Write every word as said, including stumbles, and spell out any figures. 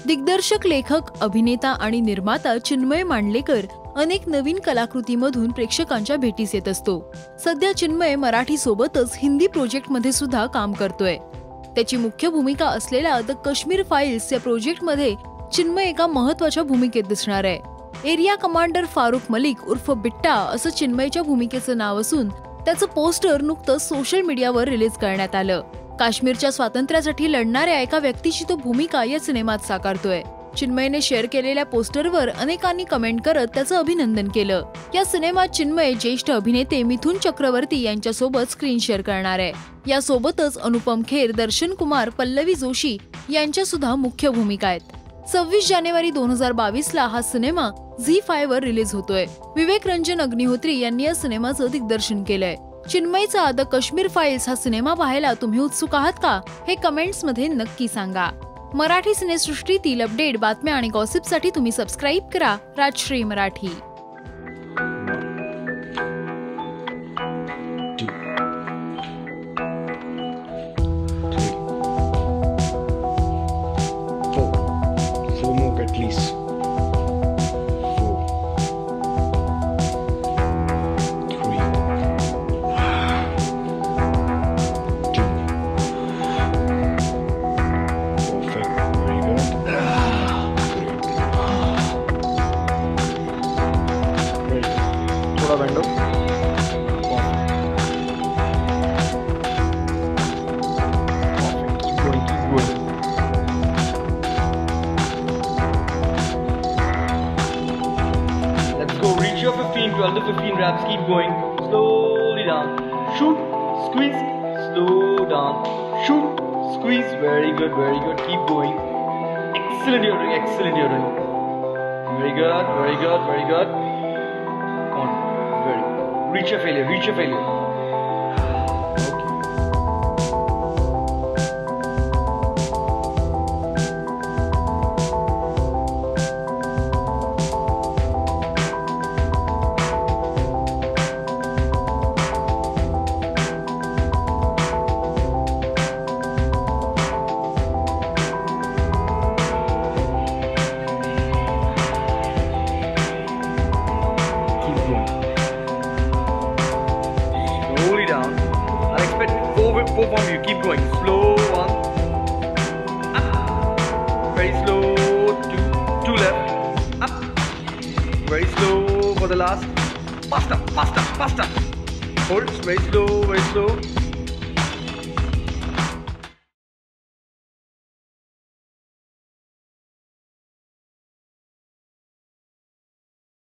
दिग्दर्शक, लेखक, अभिनेता आणि निर्माता चिन्मय मांडलेकर अनेक नवीन कलाकृतीमधून प्रेक्षकांच्या भेटीस येत असतो. सध्या चिन्मय मराठी सोबतच हिंदी प्रोजेक्टमध्ये सुद्धा काम करतोय. त्याची मुख्य भूमिका असलेल्या द काश्मीर फाईल्स या प्रोजेक्टमध्ये चिन्मय एका महत्त्वाच्या भूमिकेत दिसणार आहे. एरिया कमांडर फारुख मलिक उर्फ बिट्टा असं चिन्मयच्या भूमिकेचं नाव असून त्याचं पोस्टर नुकतंच सोशल मीडियावर रिलीज करण्यात आलं. काश्मीरच्या स्वातंत्र्यासाठी लढणाऱ्या एका व्यक्तीची तो भूमिका या सिनेमात साकारतोय. चिन्मयने शेअर केलेल्या पोस्टरवर अनेकांनी कमेंट करत त्याचं अभिनंदन केलं. या सिनेमात चिन्मय ज्येष्ठ अभिनेते मिथुन चक्रवर्ती यांच्यासोबत स्क्रीन शेअर करणार आहे. यासोबतच अनुपम खेर, दर्शन कुमार, पल्लवी जोशी यांच्या सुद्धा मुख्य भूमिका आहेत. सव्वीस जानेवारी दोन हजार बावीस ला हा सिनेमा झी फाय वर रिलीज होतोय. विवेक रंजन अग्निहोत्री यांनी या सिनेमाचं दिग्दर्शन केलंय. चिन्मयचा द काश्मीर फाईल्स हा सिनेमा पाहायला तुम्ही उत्सुक आहात का? हे कमेंट्स मध्ये नक्की सांगा. मराठी सिनेसृष्टीतील अपडेट, बातम्या आणि गॉसिपसाठी तुम्ही सबस्क्राईब करा Rajshree Marathi. window. Perfect. Keep going, keep going. Let's go. Reach your fifteen, twelve to fifteen reps. Keep going. Slowly down. Shoot. Squeeze. Slow down. Shoot. Squeeze. Very good, very good. Keep going. Excellent you're doing. Excellent you're doing. Very good, very good, very good. Come on. Very good. Reach your failure. Reach your failure. Slowly down. I'll expect four, four from you. Keep going. Slow one. Up. Very slow. Two. Two left. Up. Very slow for the last. Faster. Faster. Faster. Hold. Very slow. Very slow.